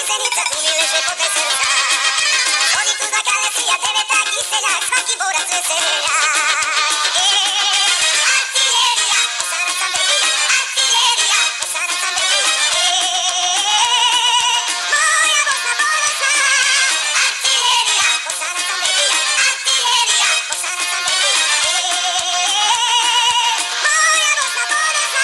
zenica, umile že podveselka. Oni tu na galecia, deveta kyseľák, svaký borac veseľák. Artilleria, osana tam beží, artilleria, osana tam beží. Moja bosna bodosa, artilleria, osana tam beží, artilleria, osana tam beží. Moja bosna bodosa.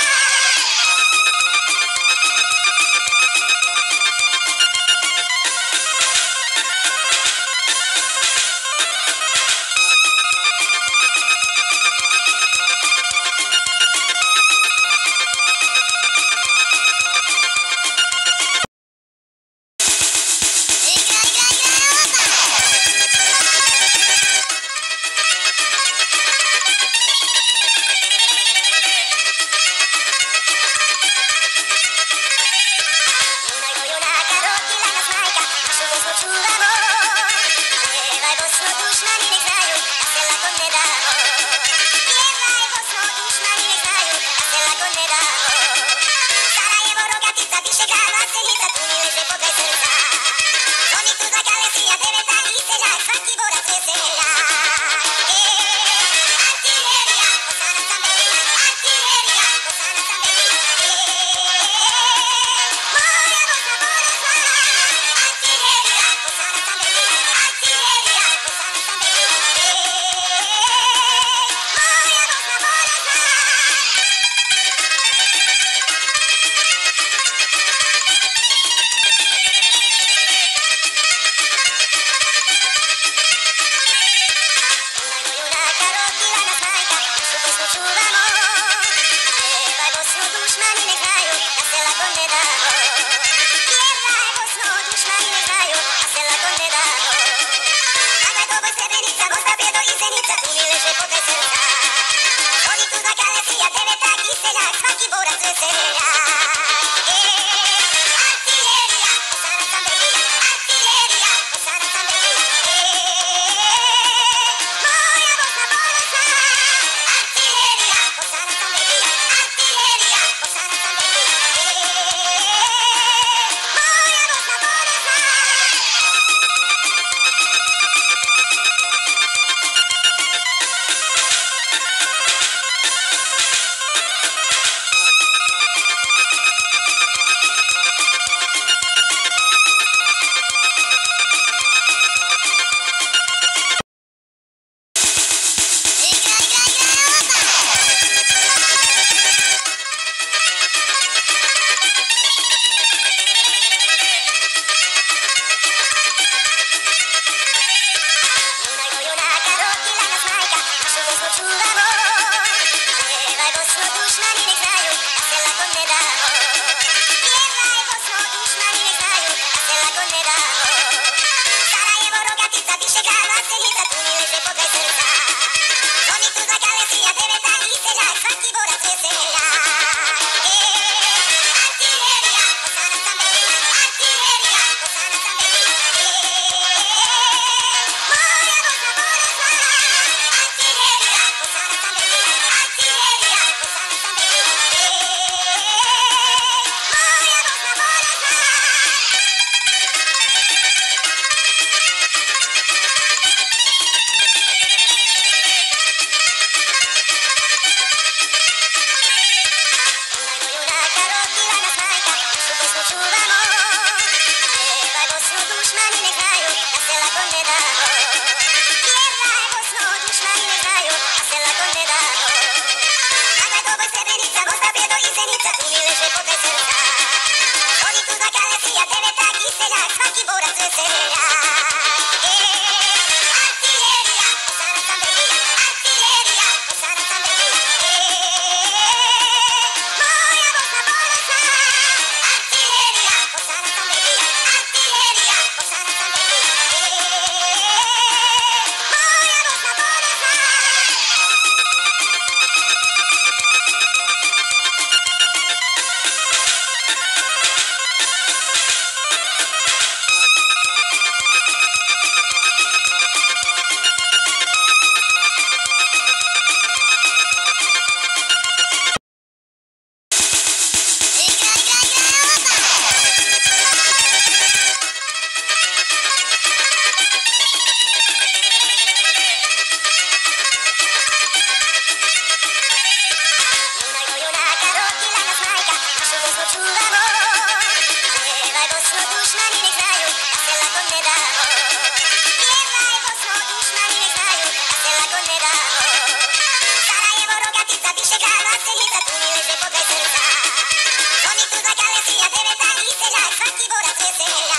dushmani ne znaju da se lako ne damo. Pjevaj Bosno, dushmani ne znaju da se lako ne damo. Sarajevo, Rogatica, Višegrad, Vlasenica, tu mi leže pokraj srca. Zvoni tu za Kalesija, Deveta i seljak, svaki borac veselja.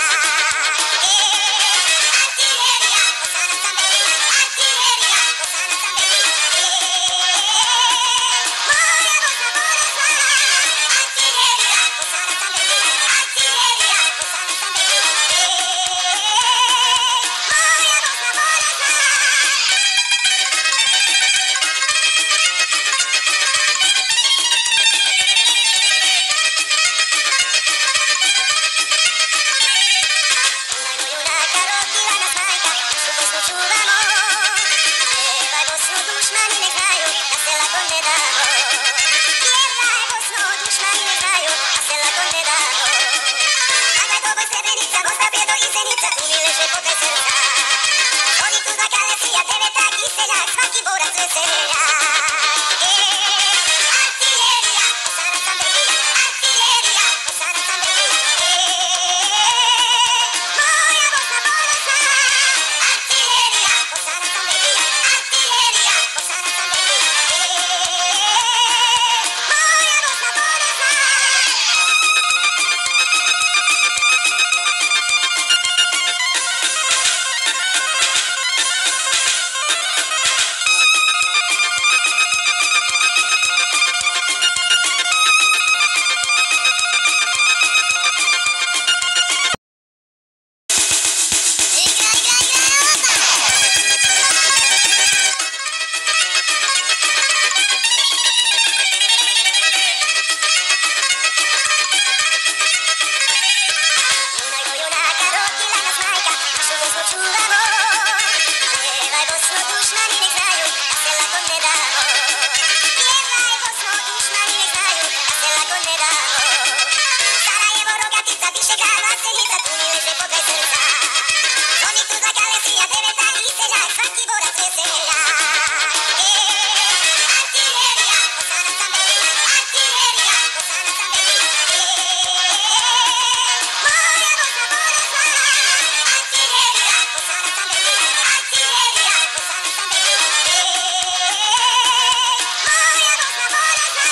Artillerija, Bosana Stambeli, artillerija, Bosana Stambeli. Moja Bosna bolesna, artillerija, Bosana Stambeli, artillerija, Bosana Stambeli. Moja Bosna bolesna. Imajmo junaka, rokila nas majka, našu Bosnu čuvamo. Pjevaj Bosno, dušmani ne znaju da se lako ne damo. Pjevaj Bosno, dušmani ne znaju da se lako ne damo. Zagrad, Doboj, Srebrenica, Mostar, Prijedor i Zenica, tu mi leže pokraj srca. Zvoni tu za Kalesija, Deveta i seljak, svaki borac veselja. Artillerija, Bosana Stambeli, artillerija, Bosana Stambeli. Moja Bosna bolesna, artillerija, Bosana Stambeli, artillerija, Bosana Stambeli. Moja Bosna bolesna. Imajmo junaka, rokila nas majka, našu Bosnu čuvamo. Pjevaj Bosno, dušmani ne znaju da se lako ne damo. Pjevaj Bosno, dušmani ne znaju da se lako ne damo. Sarajevo, Rogatica, Višegrad, Vlasenica, tu mi leže pokraj srca. Zvoni tu za Kalesija, Deveta i seljak, svaki borac veselja. Artillerija, Bosana Stambeli, artillerija, Bosana Stambeli. Moja Bosna bolesna, artillerija, Bosana Stambeli, artillerija, Bosana Stambeli. Moja Bosna bolesna.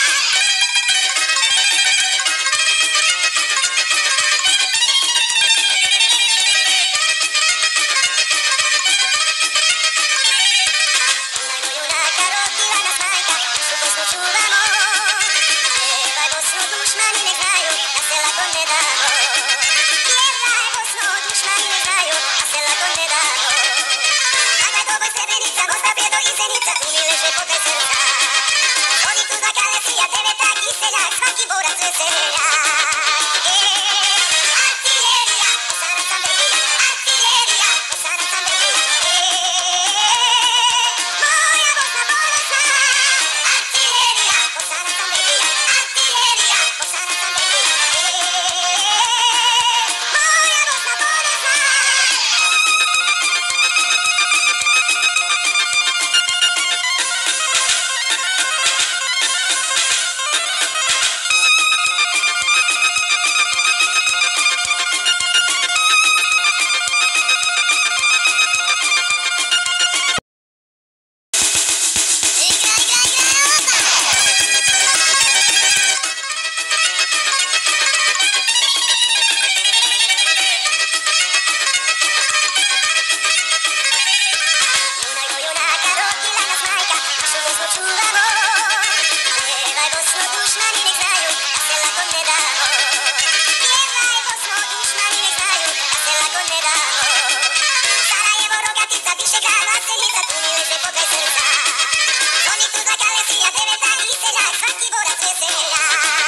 Imajmo junaka, rokila nas majka, našu Bosnu čuvamo. Pjevaj Bosno, dušmani ne znaju da se lako ne damo. Pjevaj Bosno, dušmani ne znaju da se lako ne damo. Zagrad, Doboj, Srebrenica, Mostar, Prijedor i Zenica, tu mi leže pokraj srca. Zvoni tu za Kalesija, Deveta i seljak, svaki borac veselja. Artillerija, Bosana Stambeli, artillerija, Bosana Stambeli. Moja Bosna bolesna, artillerija, Bosana Stambeli, artillerija, Bosana Stambeli. Moja Bosna bolesna. Imajmo junaka, rokila nas majka, našu Bosnu čuvamo. Pjevaj Bosno, dušmani ne znaju da se lako ne damo. Pjevaj Bosno, dušmani ne znaju da se lako ne damo. Sarajevo, Rogatica, Višegrad, Vlasenica, tu mi leže pokraj srca. Zvoni tu za Kalesija, Deveta i seljak, svaki borac veselja.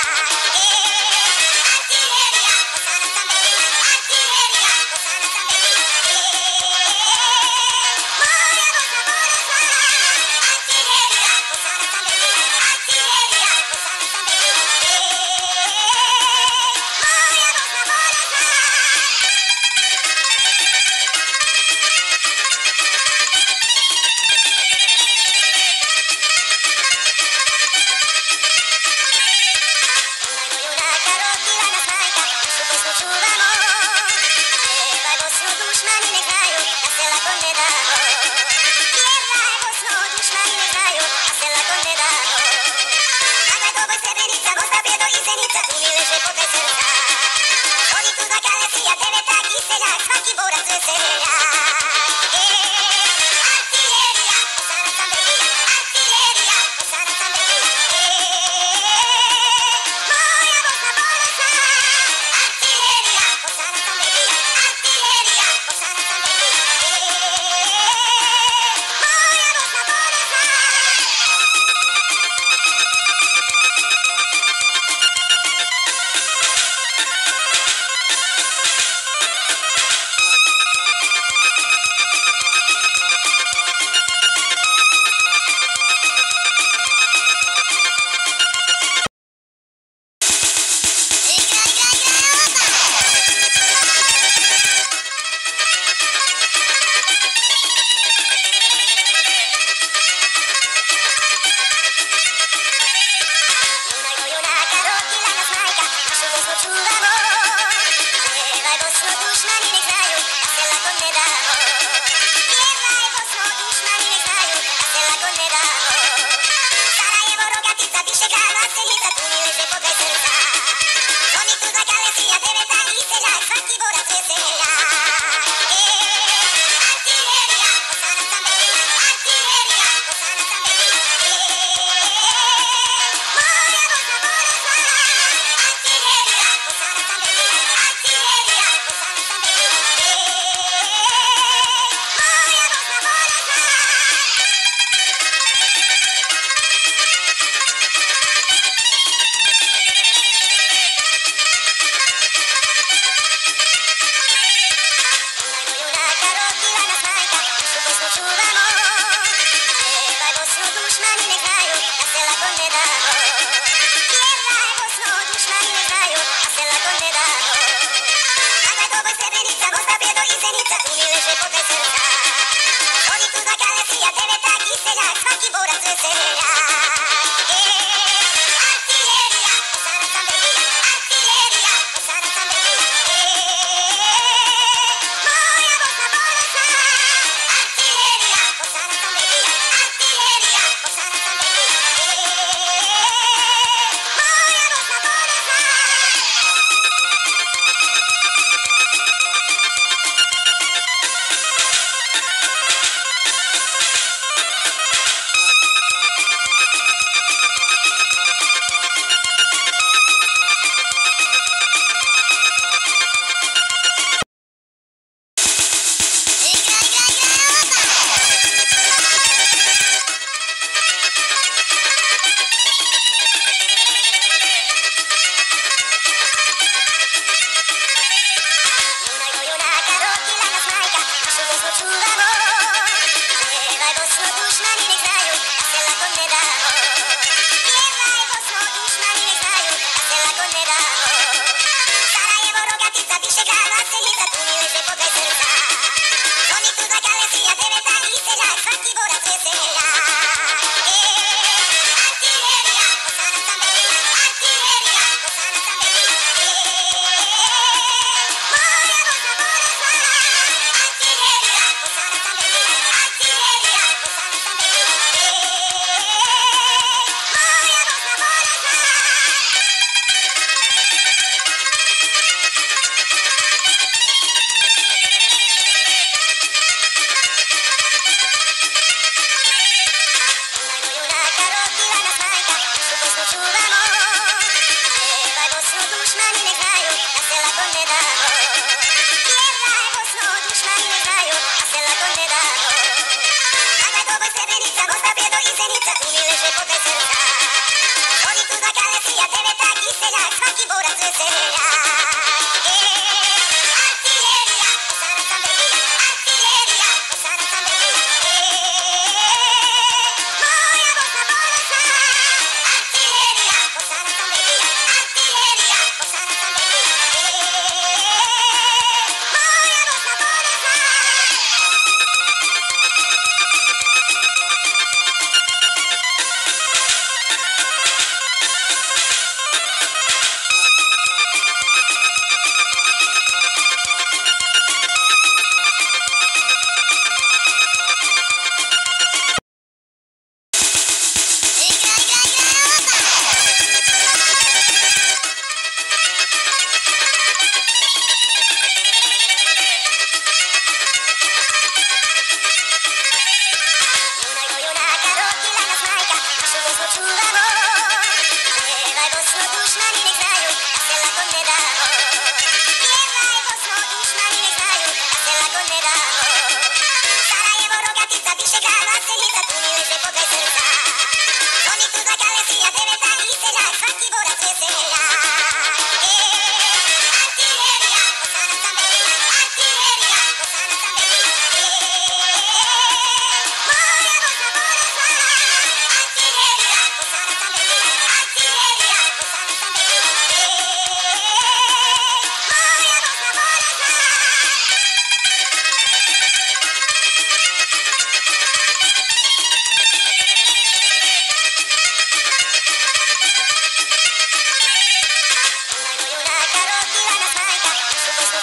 Artillerija, Bosana Stambeli, artillerija, Bosana Stambeli. Moja Bosna bolesna, artillerija, Bosana Stambeli, artillerija, Bosana Stambeli. Moja Bosna bolesna. dushmani ne znaju da se lako ne damo. Tijela je Bosno, dušmani ne znaju da se lako ne damo. Magaj doboj Srebrenica, Bosna Bjedo i Zenica, tu mi leže pokraj srca. Oni tu dva Kalesija, Devetak i seljak, svaki borac veseljak. Artiljerija, Bosana sam Begija, artiljerija, Bosana sam Begija. Moja Bosna ponosna, artiljerija, Bosana sam Begija, artiljerija, Bosana sam Begija. Moja Bosna ponosna.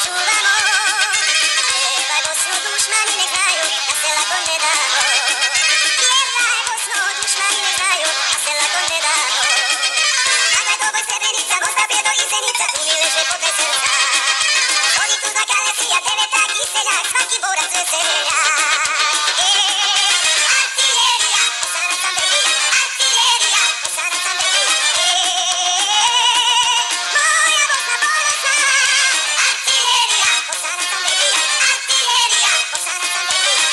tu amor. Lleva vos no dushmani nechayo, hacela con nedamo. Lleva vos no dushmani nechayo, hacela con nedamo. Nagle to boj srebrenica, Mosta, Priedo i Zenica, tu mi leže potaj srca. Oni tu na Galicija, Devetak i seljak, svaki borac veseljak. Artiljerija, osana sam begija, artiljerija, osana sam begija. Moja Bosna ponosna, artiljerija, osana sam begija, artiljerija, osana sam begija.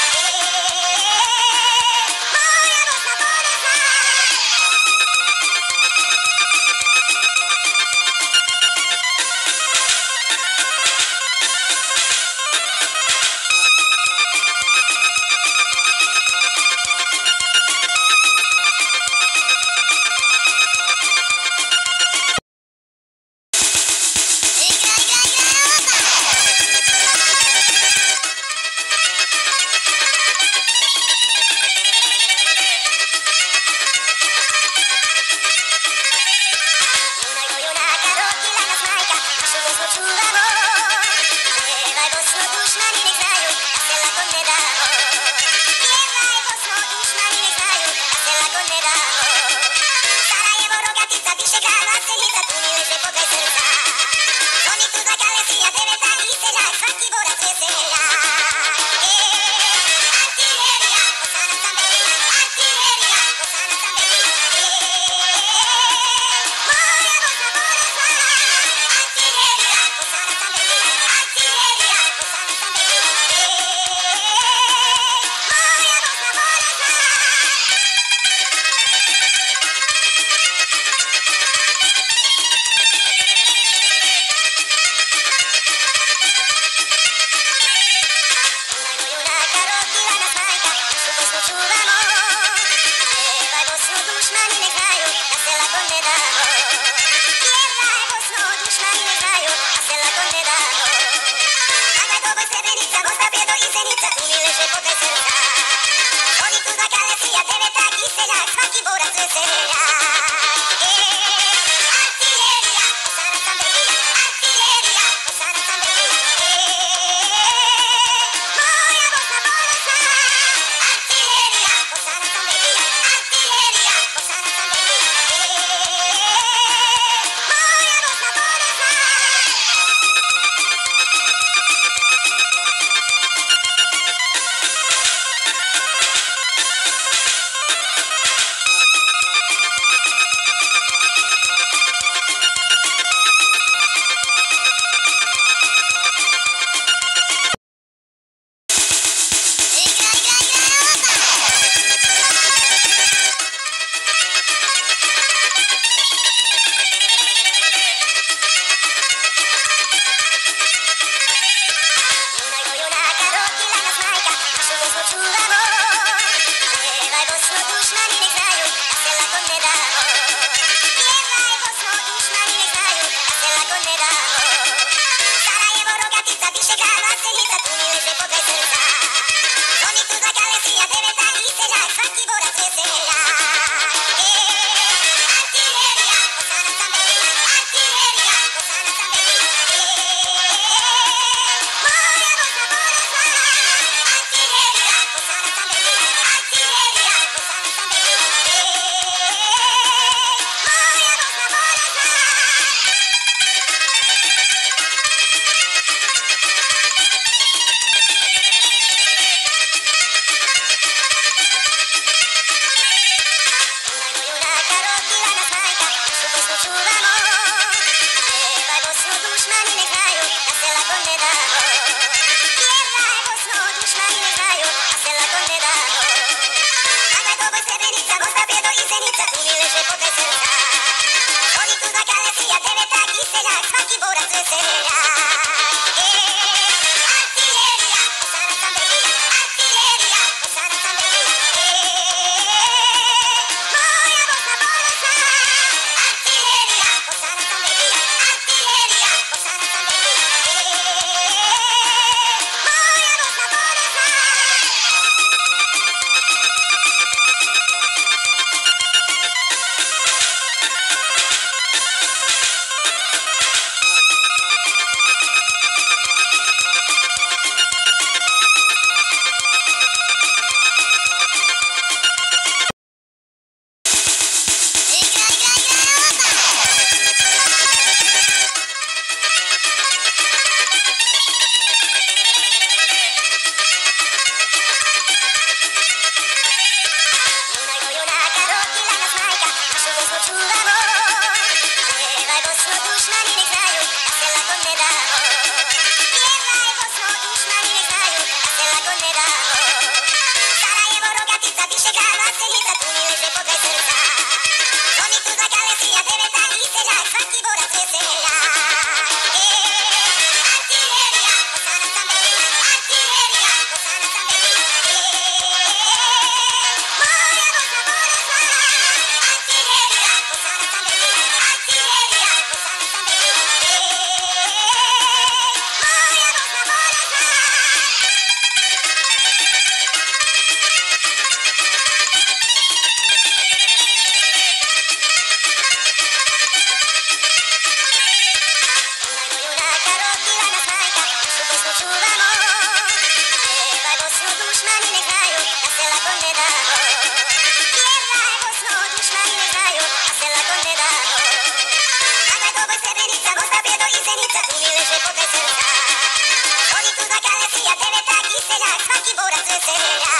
Moja Bosna ponosna. tu amor. Lleva vos no dushmani ne znaju da se lako ne damo. Pjevaj vos no dushmani ne znaju da se lako ne damo. Nagaj doboj srebrenica, Mosta Bjedo i Zenica, tu mi leže pokraj srca. Oni tu zakale si, ja tebe tak i seljak, svaki borac veseljak.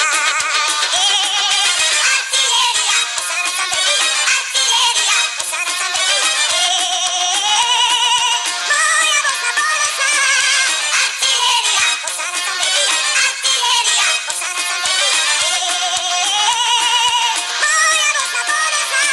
Artiljerija, posana sam begija, artiljerija, posana sam begija. Moja Bosna ponosna, artiljerija, posana sam begija, artiljerija, posana sam begija. Moja Bosna ponosna.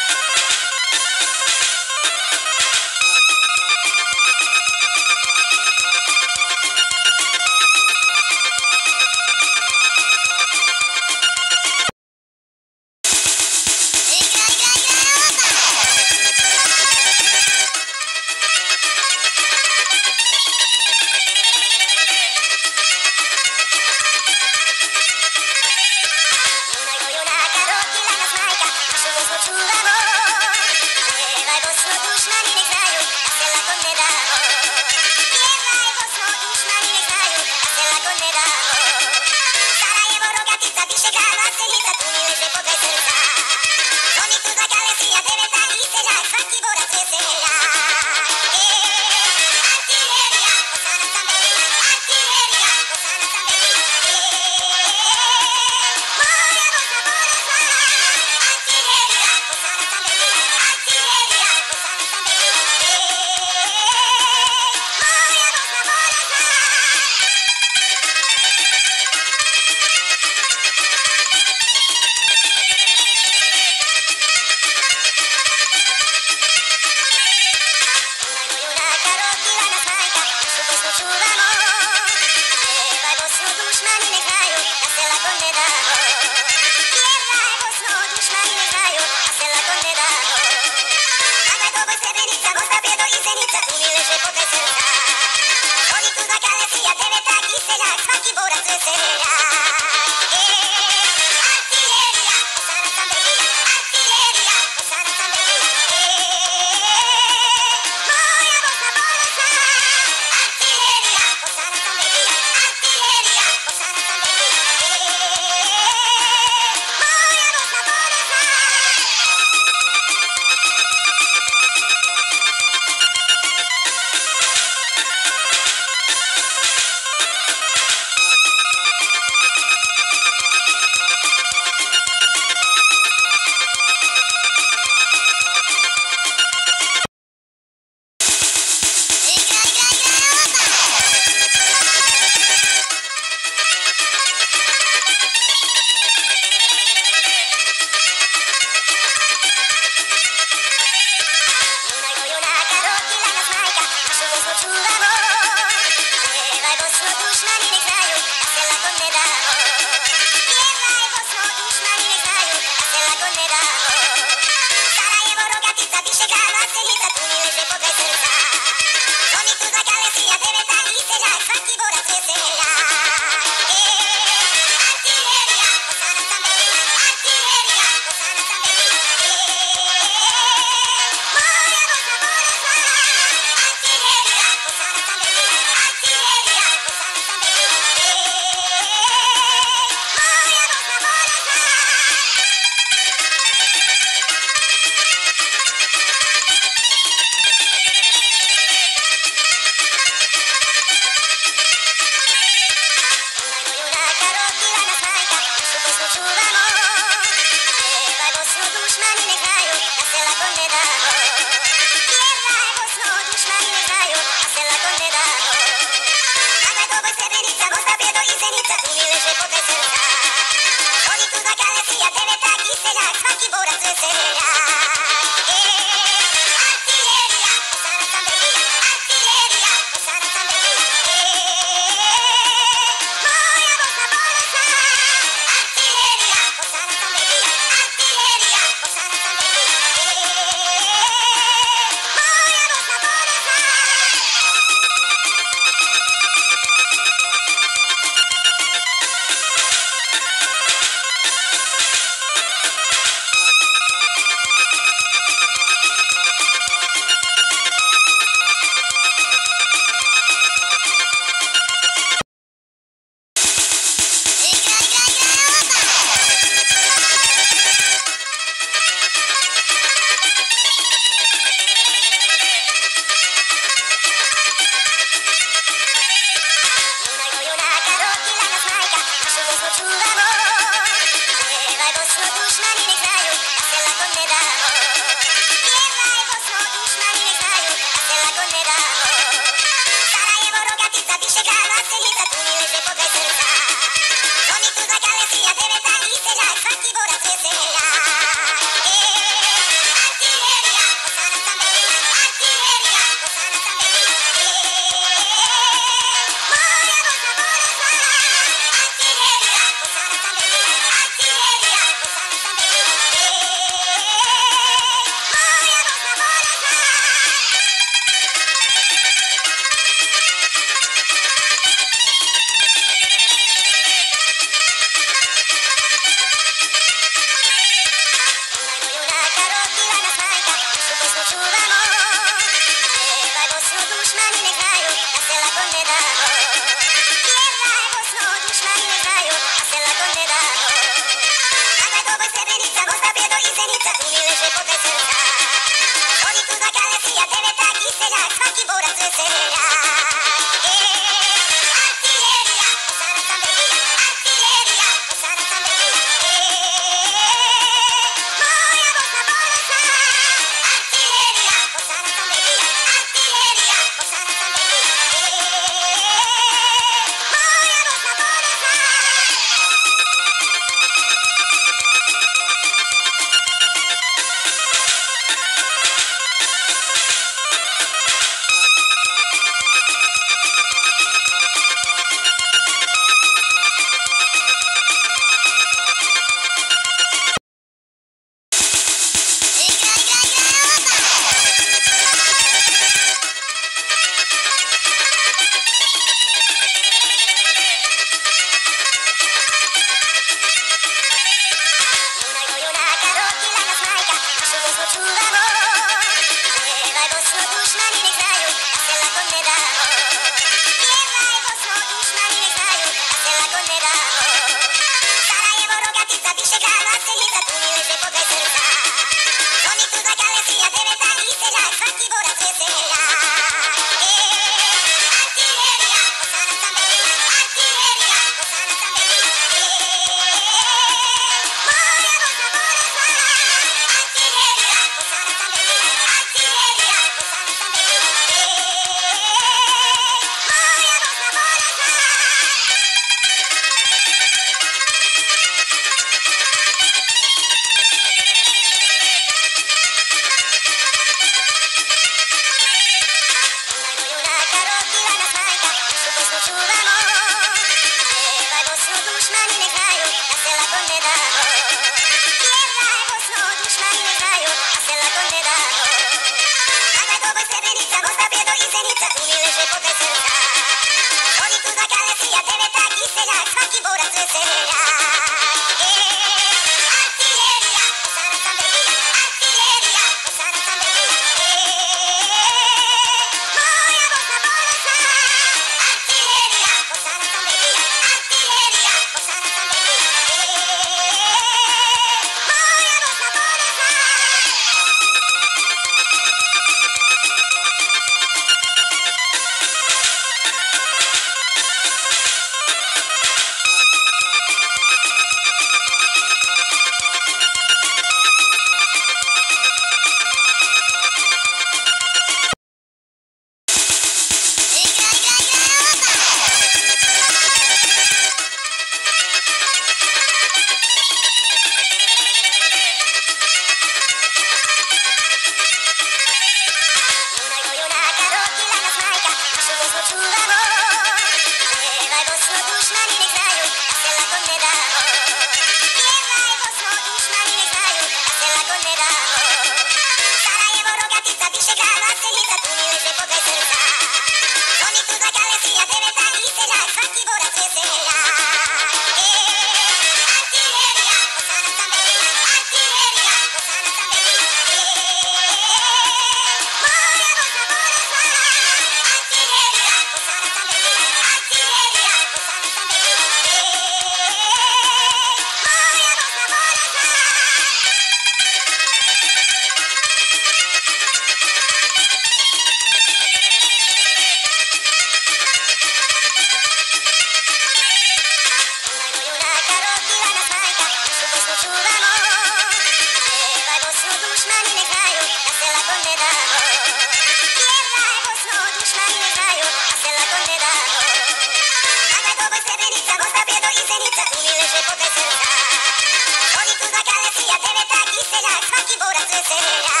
do izenica, umile že potaj srdca. Oni tu zakale si a deveta kyseľák, svaky bora veseľák.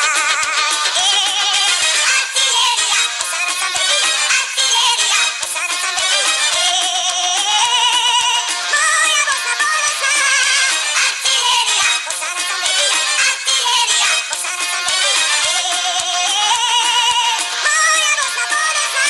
Artiléria, osana tam beží, artiléria, osana tam beží. Moja Bosna ponosná, artiléria, osana tam beží, artiléria, osana tam beží. Moja Bosna ponosná.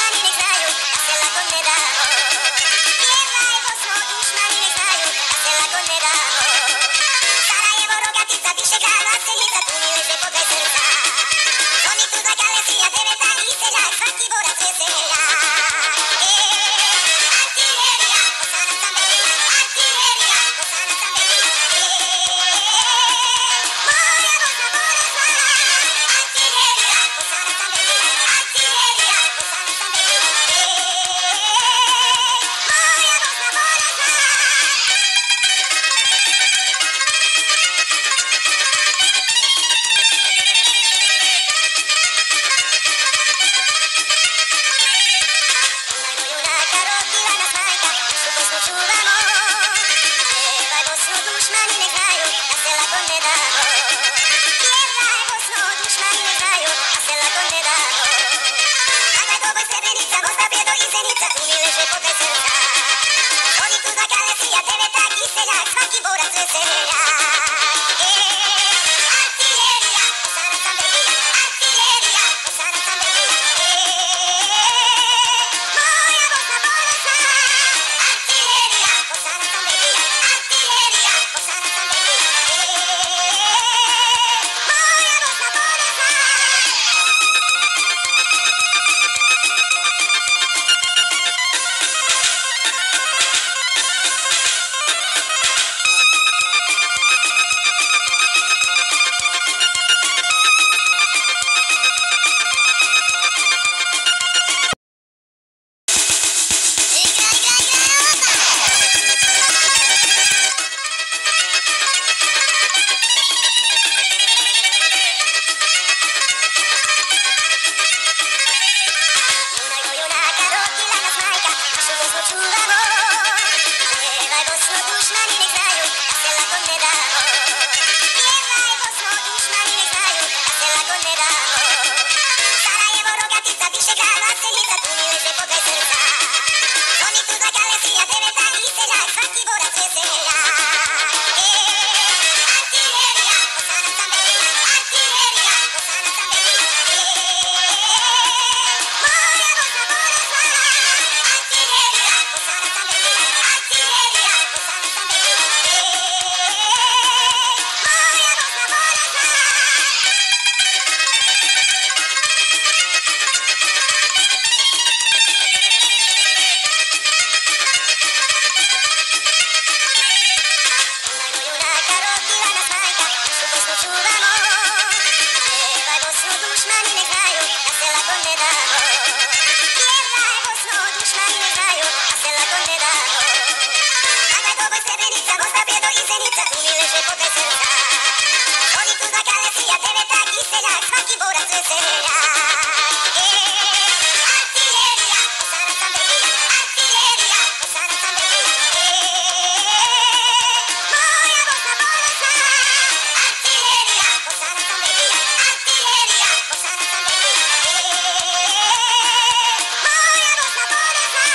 dushmani ne znaju da se lako ne damo. Pjevaj Bosno, dušmani ne znaju da se lako ne damo. Sarajevo, Rogatica, Višegrad, Vlasenica, tu mi leže pokraj srca. Oni tu za Kalesija, Deveta i seljak, svaki borac veselja. Artillerija, Bosanac sam baby, artillerija, Bosanac sam baby. Moja Bosna bolesna, artillerija, Bosanac sam baby, artillerija, Bosanac sam baby. Moja Bosna bolesna. Imajmo junaka, rokila nas majka, našu Bosnu čuvamo. Pjevaj Bosno, dušmani ne znaju da se lako ne damo. Pjevaj Bosno, dušmani ne znaju da se lako ne damo. Magaj, Doboj, Srebrenica, Bosna, Prijedor i Zenica, tu mi leže pokraj srca. Oni tu za Kalesija, Deveta i seljak, svaki borac veselja. Artillerija, Bosanac sam baby, artillerija, Bosanac sam baby. Moja Bosna bolesna, artillerija, Bosanac sam baby, artillerija, Bosanac sam baby. Moja Bosna bolesna. Imajmo junaka, rokila nas majka, našu Bosnu čuvamo. Pjevaj Bosno, dušmani ne znaju da se lako ne damo. Pjevaj Bosno, dušmani ne znaju da se lako ne damo. Sarajevo, Rogatica, Višegrad, Vlasenica, tu mi leže pokraj srca. Oni tu za Kalesija, Deveta i seljak, svaki borac veselja. Artillerija, Bosanac sam baby, artillerija, Bosanac sam baby. Moja Bosna bolesna, artillerija, Bosanac sam baby, artillerija, Bosanac sam baby. Moja Bosna bolesna. Imajmo junaka, rokila nas majka, našu Bosnu čuvamo. Pjevaj Bosno, dušmani ne znaju da se lako ne damo. Pjevaj Bosno, dušmani ne znaju da se lako ne damo. Magaj, Doboj, Srebrenica, Bosna, Prijedor i Zenica, tu mi leže pokraj srca. Oni tu za Kalesija, Deveta i seljak, svaki borac veselja. Artillerija, Bosanac sam baby, artillerija, Bosanac sam baby. Moja Bosna bolesna, artillerija, Bosanac sam baby, artillerija, Bosanac sam baby. Moja Bosna bolesna.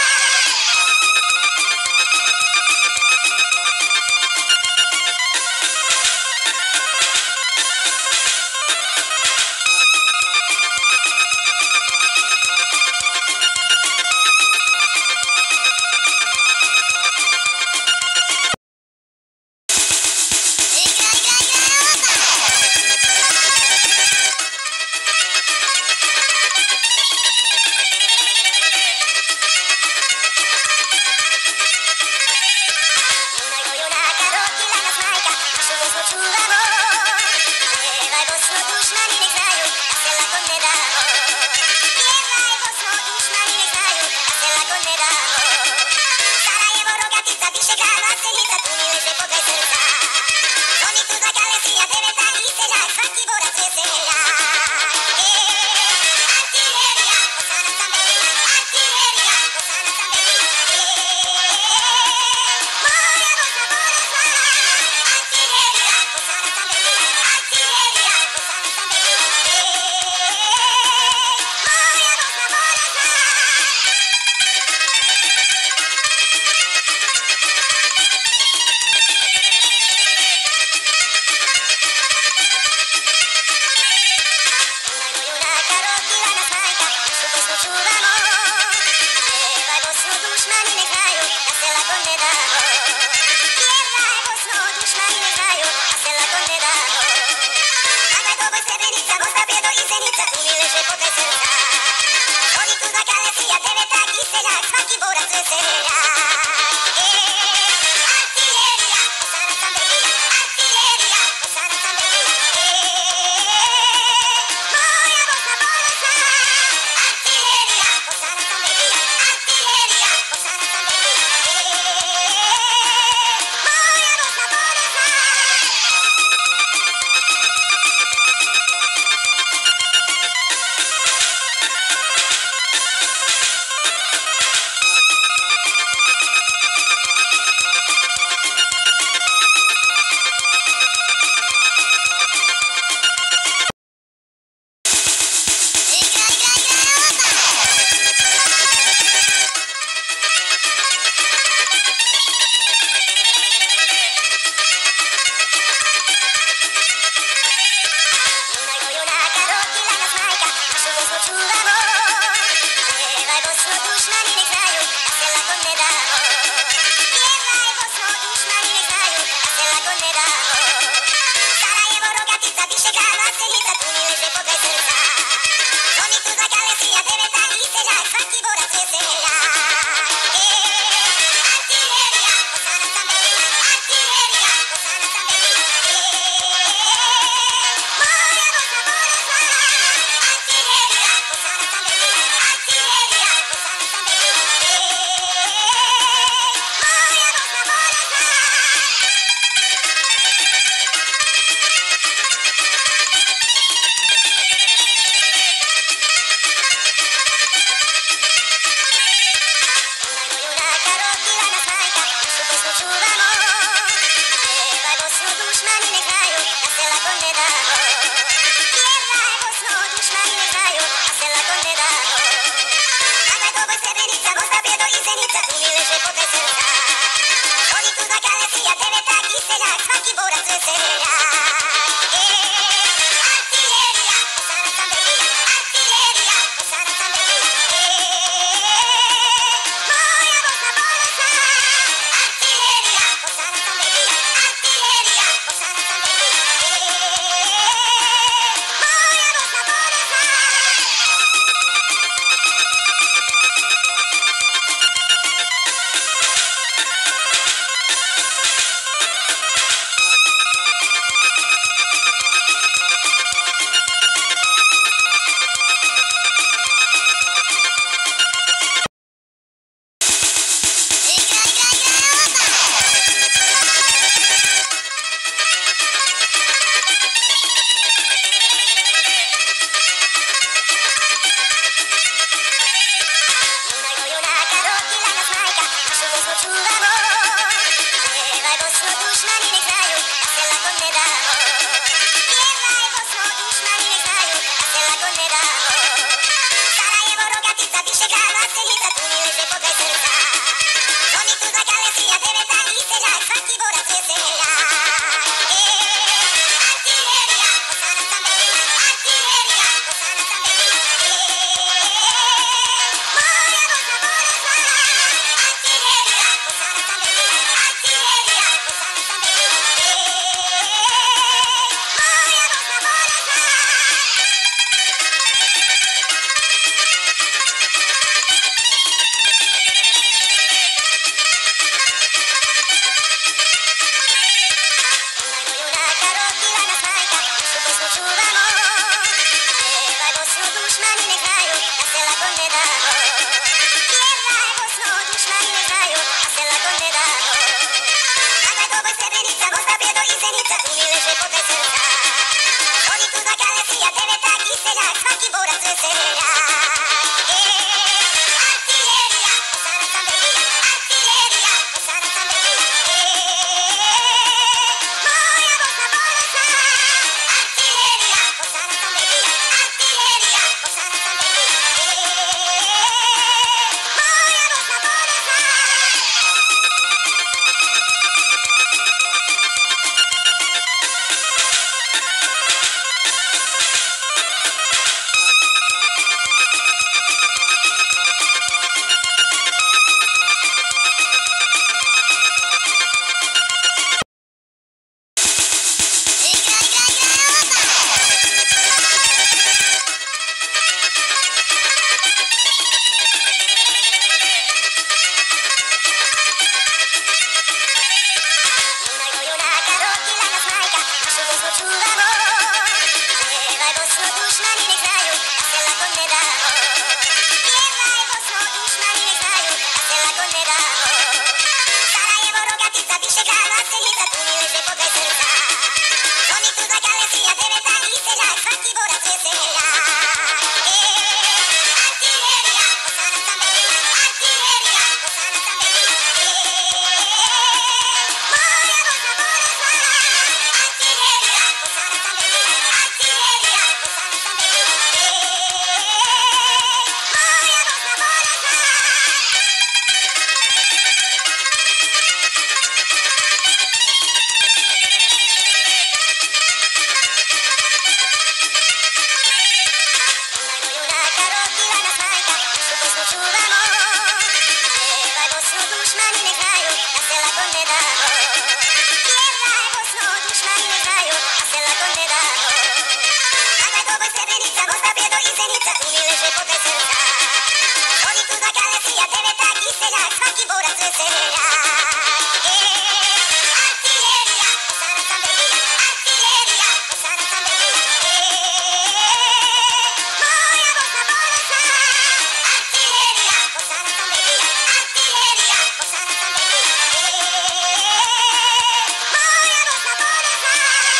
Imajmo junaka, rokila nas majka, našu Bosnu čuvamo. Pjevaj Bosno, dušmani ne znaju da se lako ne damo. Pjevaj Bosno, dušmani ne znaju da se lako ne damo. Sarajevo, Rogatica, Višegrad, Vlasenica, tu mi leže pokraj srca. Oni tu za Kalesija, Deveta i seljak, svaki borac veselja. Artillerija, Bosanac sam baby, artillerija, Bosanac sam baby. Moja Bosna bolesna, artillerija, Bosanac sam baby, artillerija, Bosanac sam baby. Moja Bosna bolesna. dushmani ne znaju da se lako ne damo. Pjevaj Bosno, dušmani ne znaju da se lako ne damo. Mada doboj Srebrenica, Mosta, Bjedo i Zenica, tu mi leže pokraj srca. Oni tu dva Kalesija, Devetak i Seljak, svaki borac veseljak. Artiljerija, Osana Sandeki, artiljerija, Osana Sandeki. Moja Bosna ponosna, artiljerija, Osana Sandeki, artiljerija, Osana Sandeki. Moja Bosna ponosna. nedávno. Sarajevo, Rogatica, Vyšehrad, Senica, tu mi leže pod veselka. Oni tu za Galecia, Deveta, Iseľak, Svatý Borac, Veseľak. Artilleria, Osana Zambeli, Artilleria, Osana Zambeli. Moja Bosna bolesná. Artilleria, Osana Zambeli, Artilleria, Osana Zambeli. Moja Bosna bolesná. Imaj moju náka, rodila nás majka, našu pesmu čúvamo. Pievaj Bosno, dušmani nech znajú, na Selako nedávno. Pievaj Bosno, dušmani nech znajú, na Selako nedávno. Nagraj Doboj, Srebrenica, Bosna, Priedo, Izenica, tu mi leže pod veselka. Oni tu za Galecia, Deveta, Iseľak, Svatý Borac, Veseľak. Artilleria, Osana Zambeli, Artilleria, Osana Zambeli. Moja Bosna bolesná. Artilleria, Osana Zambeli, Artilleria, Osana Zambeli. Moja Bosna bolesná.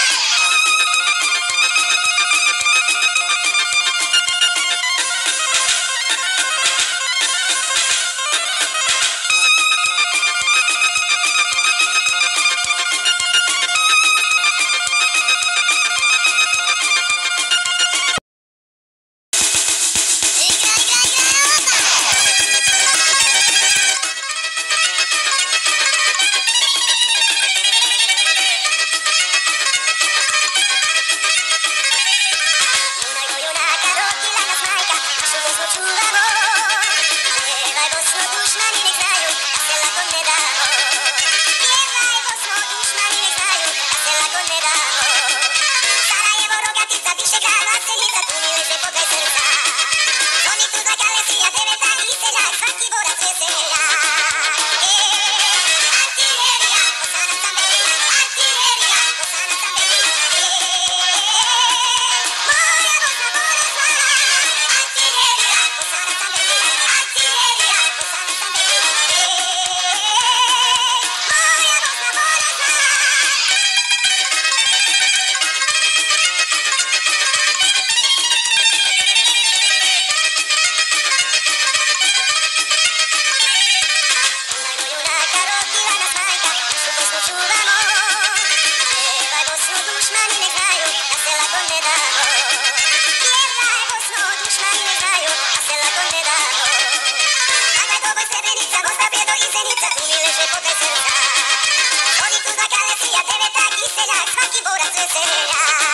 Imaj moju náka, rodila nás majka, našu pesmu čúvamo. Pievaj Bosno, dušmani nech znajú, na Selako nedávno. Pievaj Bosno, dušmani nech znajú, na Selako nedávno. Sarajevo, Rogatica, Vyšehrad, Senica, tu mi leže pod veselka. Oni tu za Galecia, Deveta, Iseľak, Svatý Borac, Veseľak. Artilleria, Osana Zambeli, Artilleria, Osana Zambeli. Moja Bosna bolesná. Artilleria, Osana Zambeli, Artilleria, Osana Zambeli. Moja Bosna bolesná. Imaj moju náka, rodila nás majka, našu pesmu čúvamo. Pievaj Bosno, dušmani nech znajú, na Selako nedávno. Pievaj Bosno, dušmani nech znajú, na Selako nedávno. Nagraj Doboj, Srebrenica, Bosna, Priedo, Izenica, tu mi leže pod veselka. Oni tu za Galecia, Deveta, Iseľak, Svatý Borac, Veseľak.